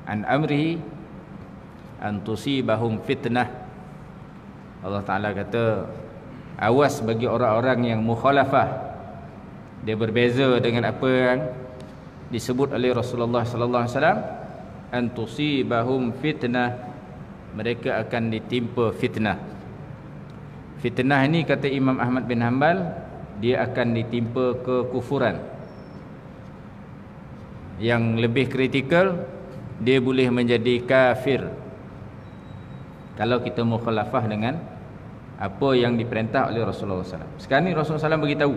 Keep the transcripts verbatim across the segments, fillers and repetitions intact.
an amrihi an tusibahum fitnah. Allah Ta'ala kata, awas bagi orang-orang yang mukhalafah, dia berbeza dengan apa yang disebut oleh Rasulullah sallallahu alaihi wasallam, an tusibahum fitnah, mereka akan ditimpa fitnah. Fitnah ini kata Imam Ahmad bin Hanbal, dia akan ditimpa kekufuran. Yang lebih kritikal, dia boleh menjadi kafir kalau kita mukhalafah dengan apa yang diperintah oleh Rasulullah sallallahu alaihi wasallam. Sekarang ni Rasulullah sallallahu alaihi wasallam beritahu,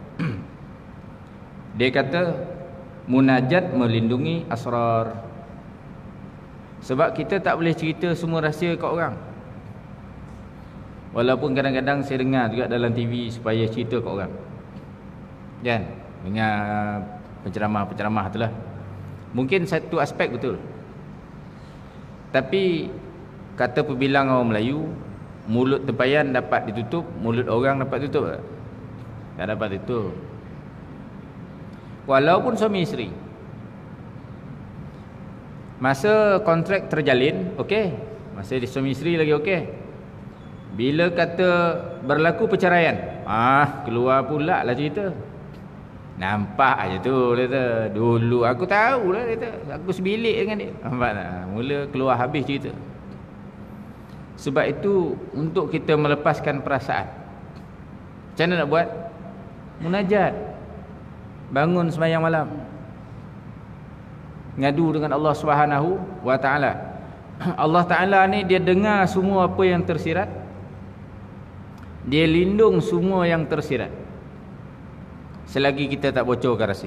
dia kata munajat melindungi asrar. Sebab kita tak boleh cerita semua rahsia kat orang. Walaupun kadang-kadang saya dengar juga dalam T V supaya cerita kat orang, kan, dengar penceramah-penceramah itulah. Mungkin satu aspek betul, tapi kata perbilang orang Melayu, mulut tempayan dapat ditutup, mulut orang dapat tutup tak? Tak dapat tutup. Walaupun suami isteri, masa kontrak terjalin, okey, masa di suami isteri lagi okey. Bila kata berlaku perceraian, ah keluar pula lah cerita. Nampak aja tu, dia kata, dulu aku tahu lah, dia kata, aku sebilik dengan dia. Nampak tak? Mula keluar habis cerita. Sebab itu untuk kita melepaskan perasaan, macam mana nak buat? Munajat, bangun sembahyang malam, ngadu dengan Allah Subhanahu wa taala. Allah Taala ni dia dengar semua apa yang tersirat, dia lindung semua yang tersirat, selagi kita tak bocorkan rahsia.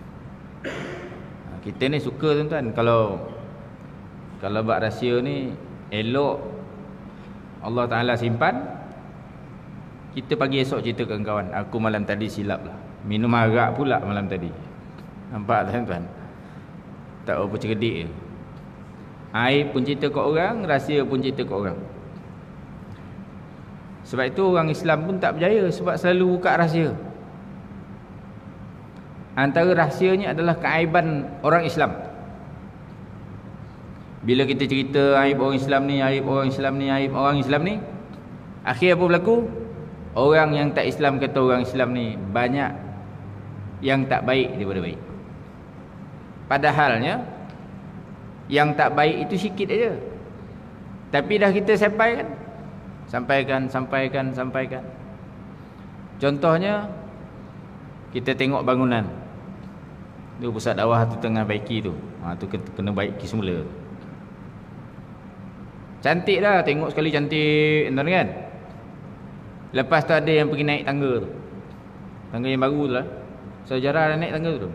Kita ni suka tuan-tuan, kalau kalau bab rahsia ni elok Allah Ta'ala simpan, kita pagi esok cerita ke kawan, aku malam tadi silap lah, minum arak pula malam tadi. Nampak tak tuan? Tak apa cerdik je. Aib pun cerita ke orang, rahsia pun cerita ke orang. Sebab itu orang Islam pun tak berjaya, sebab selalu buka rahsia. Antara rahsianya adalah keaiban orang Islam. Bila kita cerita aib orang Islam ni, aib orang Islam ni, aib orang Islam ni, akhir apa berlaku? Orang yang tak Islam kata orang Islam ni banyak yang tak baik daripada baik. Padahalnya yang tak baik itu sikit aja, tapi dah kita sampaikan, sampaikan, sampaikan, sampaikan. Contohnya, kita tengok bangunan tu, pusat dakwah tu tengah baiki tu, ha, tu kena baiki semula. Cantik dah, tengok sekali cantik, tuan kan. Lepas tu ada yang pergi naik tangga tu, tangga yang baru tu lah. Sejarah dah naik tangga tu.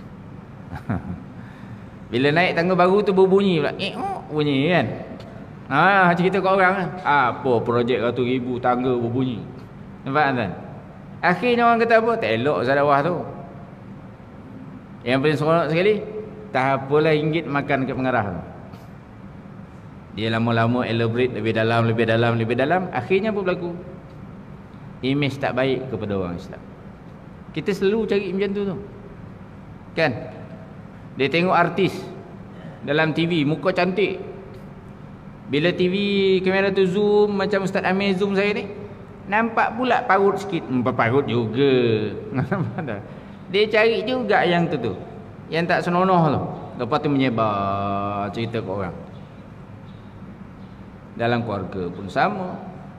Bila naik tangga baru tu berbunyi pula, eh oh, bunyi kan. Ha, cerita kat orang lah, apa projek ratus ribu tangga berbunyi. Nampak kan? Akhirnya orang kata apa? Tak elok sadawah tu. Yang paling seronok sekali, tak apalah ringgit makan kat pengarah tu. Dia lama-lama elaborate lebih dalam, lebih dalam, lebih dalam. Akhirnya apa berlaku? Image tak baik kepada orang Islam. Kita selalu cari macam tu tu, kan? Dia tengok artis dalam T V, muka cantik. Bila T V kamera tu zoom, macam Ustaz Amir zoom saya ni, nampak pula parut sikit. Hmm, parut juga. Dia cari juga yang tu tu, yang tak senonoh tu. Lepas tu menyebar cerita ke orang. Dalam keluarga pun sama.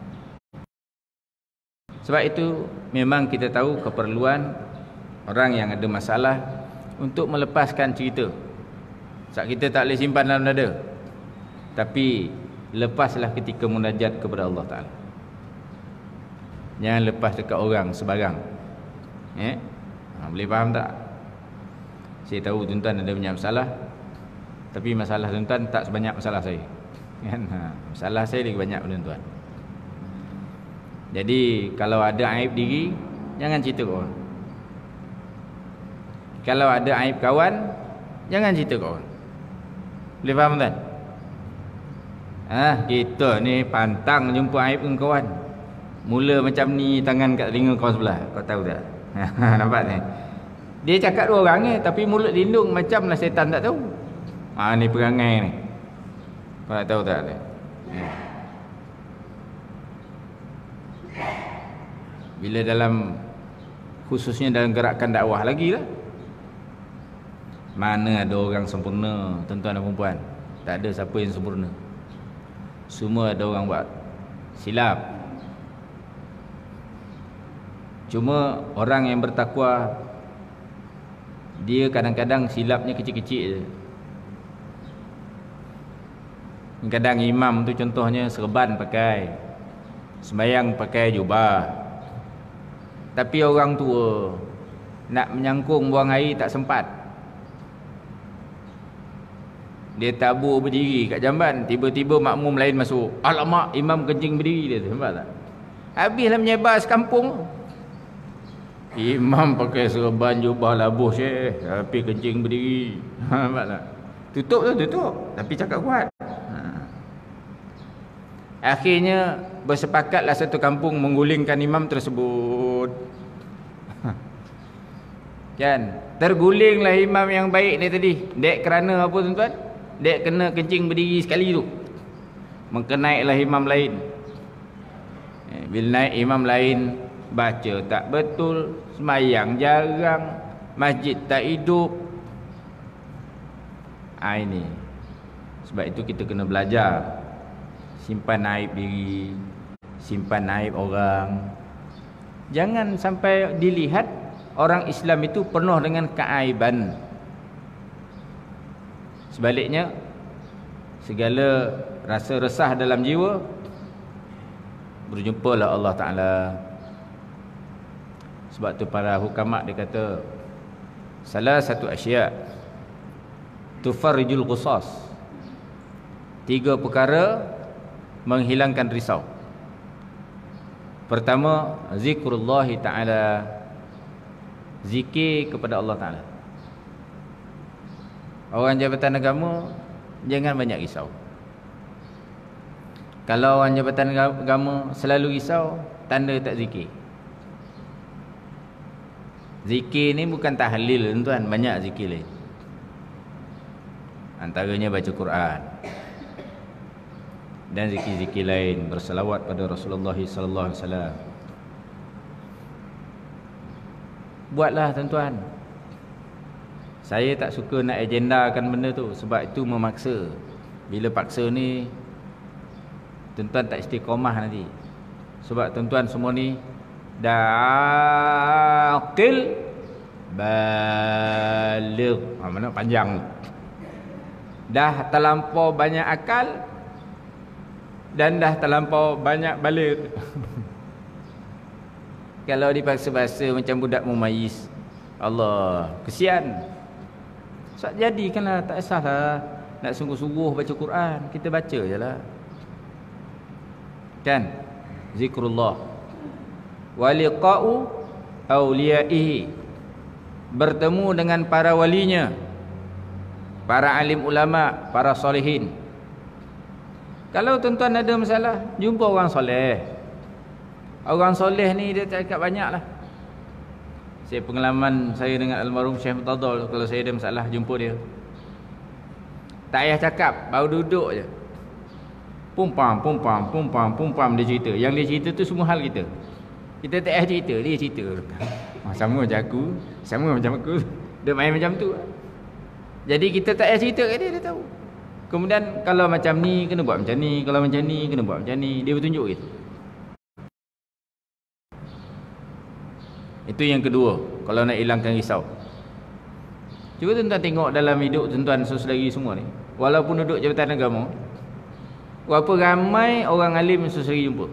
Sebab itu memang kita tahu keperluan orang yang ada masalah untuk melepaskan cerita. Sebab kita tak boleh simpan dalam dada, tapi lepaslah ketika munajat kepada Allah Ta'ala. Jangan lepas dekat orang sebarang. Eh? Ha, boleh faham tak? Saya tahu tuan-tuan ada banyak masalah, tapi masalah tuan-tuan tak sebanyak masalah saya, kan? Ha, masalah saya lagi banyak tuan-tuan. Jadi kalau ada aib diri, jangan cerita ke orang. Kalau ada aib kawan, jangan cerita ke orang. Boleh faham tuan? Ah, kita ni pantang jumpa aib dengan kawan. Mula macam ni, tangan kat telinga kawan sebelah. Kau tahu tak? Nampak ni? Dia cakap dua orang ni, tapi mulut lindung macamlah setan tak tahu. Ah ni perangai ni. Kau nak tahu tak? Ya. Bila dalam, khususnya dalam gerakan dakwah lagi lah, mana ada orang sempurna, tuan-tuan dan puan? Tak ada siapa yang sempurna. Semua ada orang buat silap. Cuma orang yang bertakwa, dia kadang-kadang silapnya kecil-kecil je. Kadang imam tu contohnya serban pakai, sembahyang pakai jubah, tapi orang tua nak menyangkung buang air tak sempat. Dia tabur berdiri kat jamban, tiba-tiba makmum lain masuk. Alamak, imam kencing berdiri dia tu, nampak tak? Habislah menyebar sekampung. Imam pakai serban jubah labuh syekh, tapi kencing berdiri. Ha, nampak tak? Tutup tu, tutup. Tapi cakap kuat. Ha. Akhirnya bersepakatlah satu kampung menggulingkan imam tersebut. Ha. Kan? Tergulinglah imam yang baik ni tadi. Dek kerana apa tuan-tuan? Dek kena kencing berdiri sekali tu. Maka naiklah imam lain. Bila naik imam lain, baca tak betul, sembahyang jarang, masjid tak hidup. Ah ini. Sebab itu kita kena belajar simpan aib diri, simpan aib orang. Jangan sampai dilihat orang Islam itu penuh dengan keaiban. Sebaliknya, segala rasa resah dalam jiwa, berjumpalah Allah Ta'ala. Sebab tu para hukama dia kata, salah satu asya' tufarrijul qusas. Tiga perkara menghilangkan risau. Pertama, zikrullah Ta'ala, zikir kepada Allah Ta'ala. Orang jabatan agama jangan banyak risau. Kalau orang jabatan agama selalu risau, tanda tak zikir. Zikir ni bukan tahlil tuan, banyak zikir lain. Antaranya baca Quran dan zikir-zikir lain, berselawat pada Rasulullah sallallahu alaihi wasallam. Buatlah tuan-tuan. Saya tak suka nak agendakan benda tu, sebab itu memaksa. Bila paksa ni, tuan-tuan tak istiqamah nanti. Sebab tuan-tuan semua ni dah aqil baligh. Ha, mana panjang ni. Dah terlampau banyak akal dan dah terlampau banyak baligh. Kalau dipaksa-paksa macam budak mumayyiz, Allah, kesian. Sebab jadikanlah, tak kisahlah nak sungguh-sungguh baca Quran, kita baca je lah. Kan? Zikrullah. Wa liqa'u awliyaihi, bertemu dengan para walinya, para alim ulama, para solehin. Kalau tuan-tuan ada masalah, jumpa orang soleh. Orang soleh ni dia tak cakap banyak lah. Saya pengalaman saya dengan almarhum Syekh Mutadal, kalau saya ada masalah jumpa dia, tak payah cakap, baru duduk je, pumpam pumpam pumpam pumpam dia cerita. Yang dia cerita tu semua hal kita. Kita tak payah cerita, dia cerita. Oh, sama macam aku, sama macam aku. Dia main macam tu. Jadi kita tak payah cerita kat dia, dia tahu. Kemudian kalau macam ni kena buat macam ni, kalau macam ni kena buat macam ni, dia bertunjuk kita. Itu yang kedua, kalau nak hilangkan risau. Cuba tuan-tuan tengok dalam hidup tuan-tuan saudari semua ni, walaupun duduk jabatan agama, berapa ramai orang alim saudari jumpa?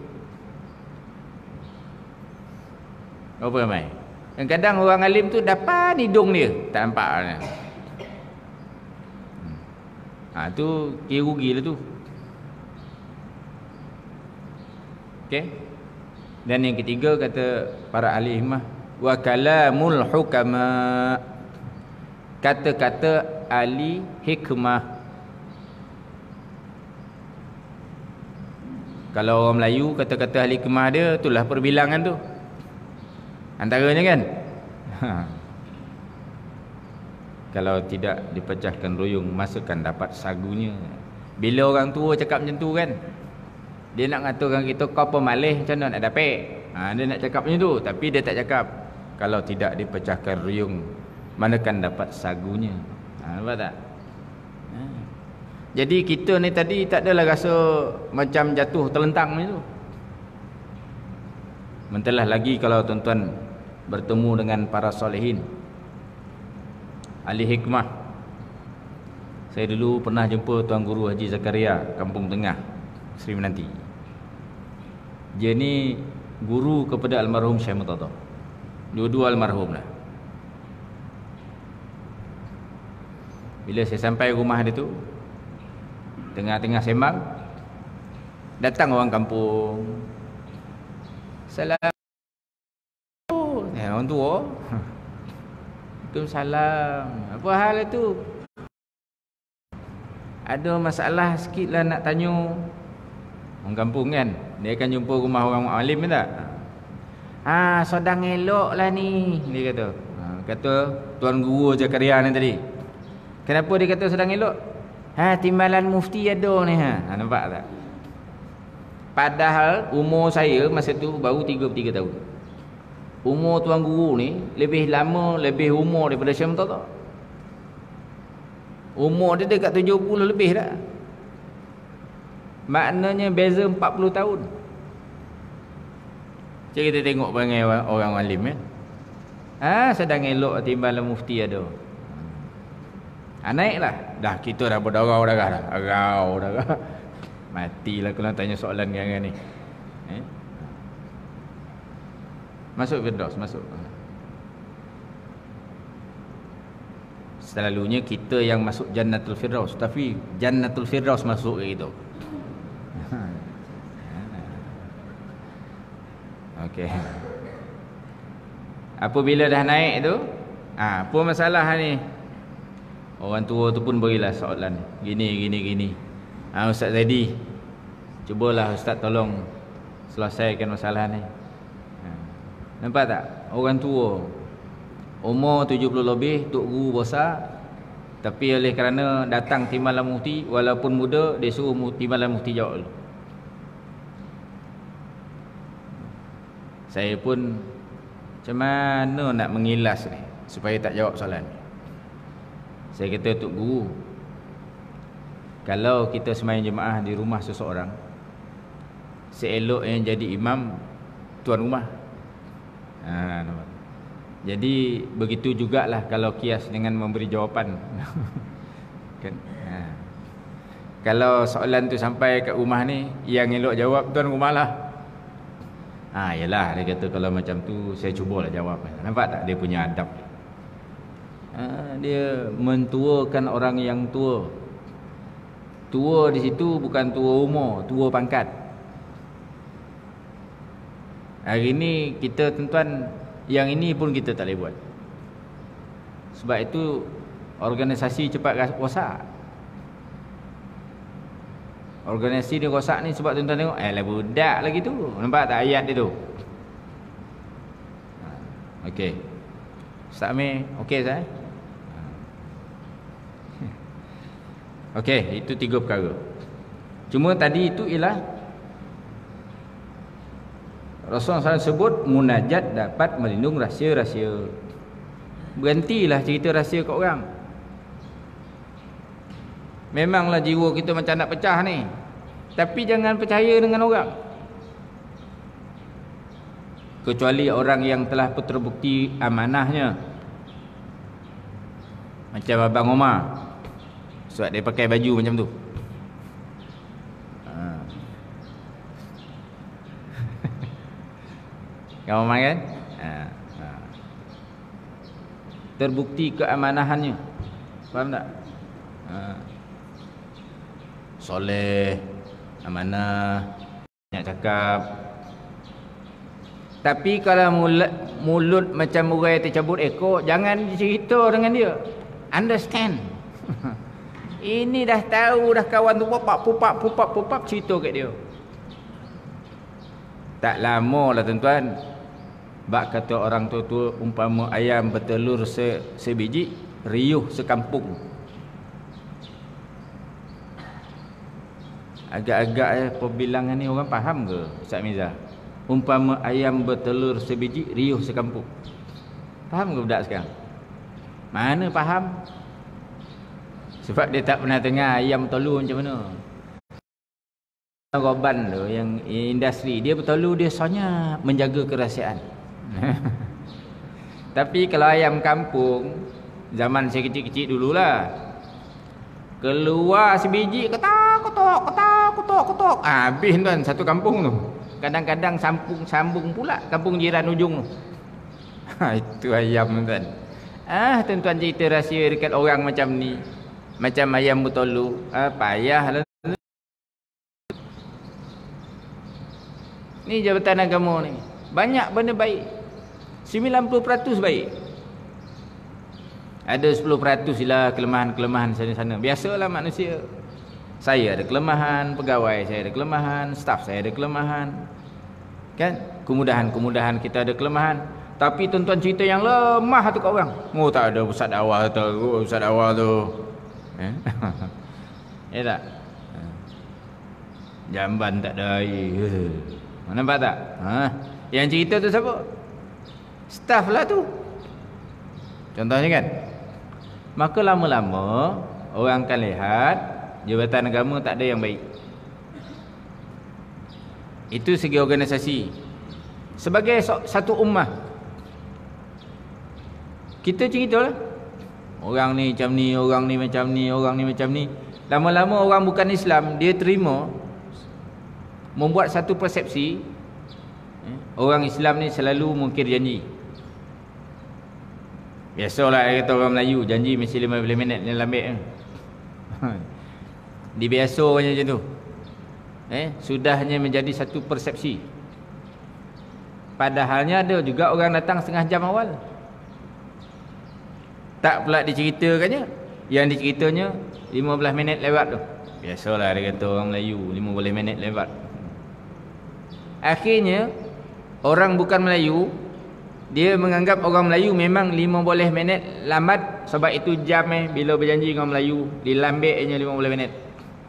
Berapa ramai? Kadang-kadang orang alim tu depan hidung dia tak nampak kan? Ha, tu kira rugi lah tu. Okey. Dan yang ketiga kata para ahli hikmah, wa kalamul hukama, kata-kata ahli hikmah. Kalau orang Melayu, kata-kata ahli hikmah dia itulah perbilangan tu. Antaranya kan, ha. kalau tidak dipecahkan ruyung, masukkan dapat sagunya. Bila orang tua cakap macam tu kan, dia nak ngaturkan kita kau pemalih macam mana nak dapat. Ha, dia nak cakap macam tu, tapi dia tak cakap kalau tidak dipecahkan ruyung, manakan dapat sagunya. Ha, nampak tak? Ha. Jadi kita ni tadi tak adalah rasa macam jatuh terlentang macam tu. Mentelah lagi kalau tuan-tuan bertemu dengan para solehin, ahli hikmah. Saya dulu pernah jumpa Tuan Guru Haji Zakaria, Kampung Tengah, Seri Menanti. Dia ni guru kepada almarhum Syekh Murtada. Dua-dua almarhum lah. Bila saya sampai rumah dia tu, tengah-tengah sembang, datang orang kampung. Salam. Oh, eh, orang tua. Waalaikumsalam. Apa hal itu? Ada masalah sikit lah nak tanya. Orang kampung kan, dia akan jumpa rumah orang alim tak? Ah, sedang elok lah ni, dia kata. Ha, kata Tuan Guru Zakaria ni tadi. Kenapa dia kata sedang elok? Ha, timbalan mufti ada ni ha. Ha, nampak tak? Padahal umur saya masa tu baru tiga puluh tiga tahun. Umur Tuan Guru ni lebih lama, lebih umur daripada Syekh Murtada. Umur dia dekat tujuh puluh lebih dah. Maknanya beza empat puluh tahun. Cik kita tengok perangai orang, orang alim kan. Ha, sedang elok timbalan mufti ada. Ha, naiklah. Dah kita dah berdarah-darah dah. Arau dah. Matilah kalau tanya soalan dengan ni. Eh? Masuk Firdaus, masuk. Selalunya kita yang masuk Jannatul Firdaus, tapi Jannatul Firdaus masuk ke kita. Okey. Apabila dah naik tu, ah, apa masalah ni? Orang tua tu pun berilah soalan. Gini gini gini. Ah, Ustaz Zaidi, cubalah Ustaz tolong selesaikan masalah ni. Ha. Nampak tak? Orang tua umur tujuh puluh lebih, Tok Guru besar, tapi oleh kerana datang timbalan mufti, walaupun muda, dia suruh timbalan mufti jawab dulu. Saya pun macam mana nak mengilas ni supaya tak jawab soalan ni. Saya kata, Tok Guru, kalau kita sembahyang jemaah di rumah seseorang, seelok yang jadi imam tuan rumah. Ha, nampak. Jadi begitu jugalah kalau kias dengan memberi jawapan. Kan? Ha. Kalau soalan tu sampai kat rumah ni, yang elok jawab tuan rumah lah. Ha, yalah, dia kata kalau macam tu saya cubalah jawab. Nampak tak dia punya adab? Ha, dia mentuakan orang yang tua. Tua di situ bukan tua umur, tua pangkat. Hari ni kita tuan-tuan, yang ini pun kita tak boleh buat. Sebab itu organisasi cepat rosak. Organisasi dia rosak ni sebab tuan-tuan tengok, eh lah budak lagi tu. Nampak tak ayat dia tu? Okey. Ustaz Amir, okey Ustaz? Okey, itu tiga perkara. Cuma tadi itu ialah Rasulullah sallallahu alaihi wasallam sebut munajat dapat melindung rahsia-rahsia. Berhentilah cerita rahsia kat orang. Memanglah jiwa kita macam nak pecah ni, tapi jangan percaya dengan orang, kecuali orang yang telah terbukti amanahnya. Macam Abang Omar, sebab dia pakai baju macam tu. Ha. Kau Omar kan? Ha. Ha. Terbukti keamanahannya. Faham tak? Ha. Soleh, amanah, banyak cakap. Tapi kalau mulut, mulut macam urai tercabut ekor, jangan cerita dengan dia. Understand? Ini dah tahu dah kawan tu pupak pupak pupak pupak cerita kat dia. Tak lama lah tuan-tuan, bak kata orang tua-tua, umpama ayam bertelur se, sebiji, riuh sekampung. Agak-agak eh, perbilangan ni orang faham ke Ustaz Miza? Umpama ayam bertelur sebiji, riuh sekampung. Faham ke budak sekarang? Mana faham? Sebab dia tak pernah dengar ayam telur macam mana. Roban tu yang industri, dia bertelur dia soalnya menjaga kerahsiaan. Tapi kalau ayam kampung, zaman saya kecil-kecil dululah, keluar sebiji ketak ketok ketak ketok ketok, ah, habis tuan satu kampung tu. Kadang-kadang sambung sambung pula kampung jiran ujung tu. Ha, itu ayam tuan. Ah, tuan-tuan cerita rahsia dekat orang macam ni, macam ayam bertelur, ah, payahlah. Ni Jabatan Agama ni banyak benda baik, sembilan puluh peratus baik. Ada sepuluh peratus lah kelemahan-kelemahan sana-sana. Biasalah manusia. Saya ada kelemahan, pegawai saya ada kelemahan, staf saya ada kelemahan. Kan? Kemudahan-kemudahan kita ada kelemahan. Tapi tuan-tuan cerita yang lemah tu kat orang. Oh tak ada ustaz awal tu, oh, ustaz awal tu. Eh? Ya tak? Jamban tak ada air. Nampak tak? Ha? Yang cerita tu siapa? Staf lah tu. Contohnya kan? Maka lama-lama orang akan lihat Jabatan Agama tak ada yang baik. Itu segi organisasi. Sebagai satu ummah, kita ceritalah, orang ni macam ni, orang ni macam ni, orang ni macam ni. Lama-lama orang bukan Islam, dia terima, membuat satu persepsi, orang Islam ni selalu mungkir janji. Biasalah kata orang Melayu, janji mesti lima belas minit dia lambat. Dibiasakannya macam tu. Eh, sudahnya menjadi satu persepsi. Padahalnya ada juga orang datang setengah jam awal. Tak pula diceritakannya, yang diceritanya lima belas minit lewat tu. Biasalah dia kata orang Melayu, lima belas minit lewat. Akhirnya orang bukan Melayu, dia menganggap orang Melayu memang lima belas minit lambat. Sebab itu jam eh bila berjanji dengan Melayu, dilambeknya lima belas minit.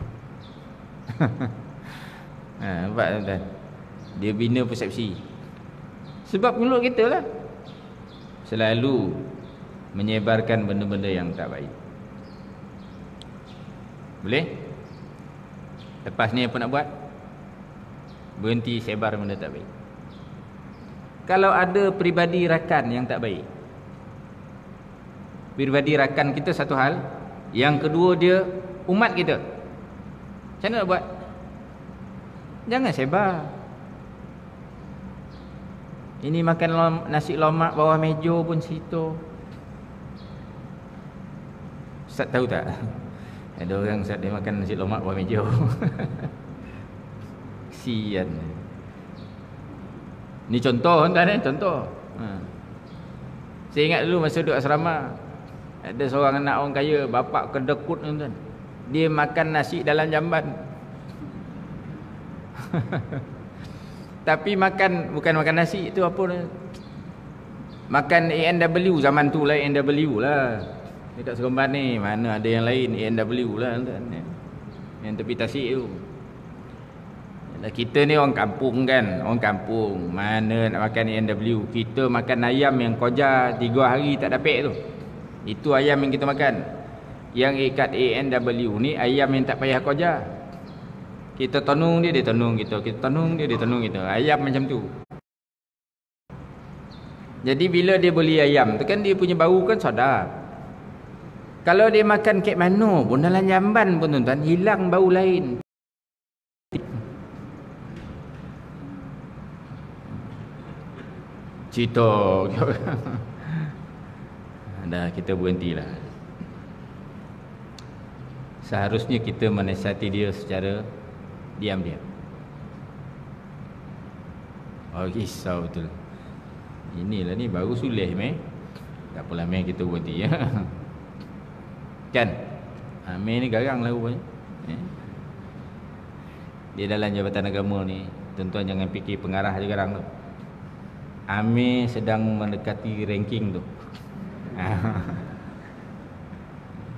Ha, nampak tuan-tuan? Dia bina persepsi. Sebab mulut kita lah selalu menyebarkan benda-benda yang tak baik. Boleh? Lepas ni apa nak buat? Berhenti sebar benda tak baik. Kalau ada peribadi rakan yang tak baik, peribadi rakan kita satu hal, yang kedua dia umat kita, macam mana nak buat? Jangan sebar. Ini makan lom, nasi lomak bawah meja pun situ. Ustaz tahu tak? Ada orang Ustaz dia makan nasi lomak bawah meja. Kesian. Ni contoh tuan eh, contoh. Ha. Saya ingat dulu masa duduk asrama, ada seorang anak orang kaya, bapak kedekut tuan. Dia makan nasi dalam jamban. Tapi makan, bukan makan nasi, itu apa ni? Makan A and W zaman tu lah, A and W lah. Dekat Seremban ni, mana ada yang lain, A and W lah tuan. Yang tepi tasik tu. Kita ni orang kampung kan, orang kampung, mana nak makan A and W. Kita makan ayam yang koja tiga hari tak dapat tu. Itu ayam yang kita makan. Yang ikat A and W ni ayam yang tak payah koja. Kita tonung dia, dia tonung kita. Kita tonung dia, dia tonung kita. Ayam macam tu. Jadi bila dia beli ayam tu kan, dia punya bau kan sedap. Kalau dia makan kek mano pun dalam jamban pun tuan-tuan, hilang bau lain. Cerita. Dah, kita berhentilah. Seharusnya kita menasihati dia secara diam-diam. Oh, risau betul. Inilah ni baru sulih meh. Tak apalah meh, kita berhenti ya. Kan? Ha, meh ni garang lah rupanya. Eh? Dia dalam Jabatan Agama ni, tuan-tuan jangan fikir pengarah je garang tu. Amir sedang mendekati ranking tu.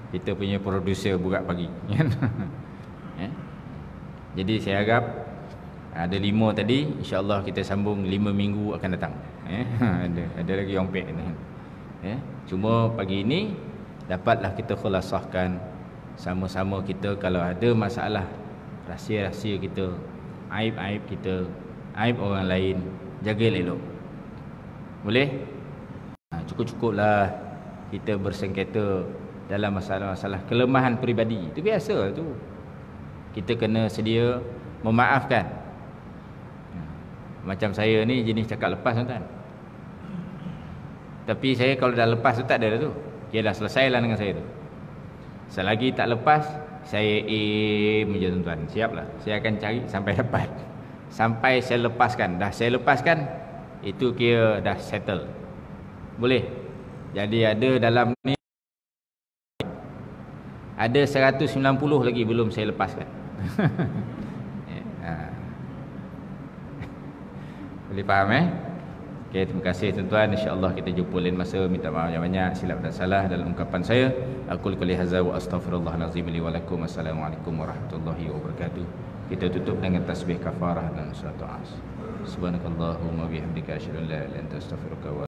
kita punya producer burak pagi. eh? Jadi saya harap ada lima tadi, insya-Allah kita sambung lima minggu akan datang. Eh? ada ada lagi yang pek ni. Eh? Cuma pagi ini dapatlah kita khulasahkan sama-sama kita kalau ada masalah rahsia-rahsia kita, aib-aib kita, aib orang lain, jaga elok. Boleh? Ha, cukup-cukuplah kita bersengketa dalam masalah-masalah kelemahan peribadi. Itu biasa tu. Kita kena sedia memaafkan. Macam saya ni jenis cakap lepas, tuan-tuan. Tapi saya kalau dah lepas tu tak ada dah tu. Dia dah selesai lah dengan saya tu. Selagi tak lepas, saya aim je, tuan-tuan. Siap lah. Saya akan cari sampai dapat. Sampai saya lepaskan. Dah saya lepaskan, itu kira dah settle. Boleh? Jadi ada dalam ni ada seratus sembilan puluh lagi belum saya lepaskan. ha. Boleh faham eh? Okey, terima kasih tuan-tuan. Insya-Allah kita jumpa lain masa. Minta maaf yang banyak silap dan salah dalam ungkapan saya. Aku qouli hadza wa astaghfirullahalazim li wa lakum. Assalamualaikum warahmatullahi wabarakatuh. Kita tutup dengan tasbih kafarah dan surat as. Subhanakallahumma bihamdika asyhadu an la ilaha illa anta astaghfiruka wa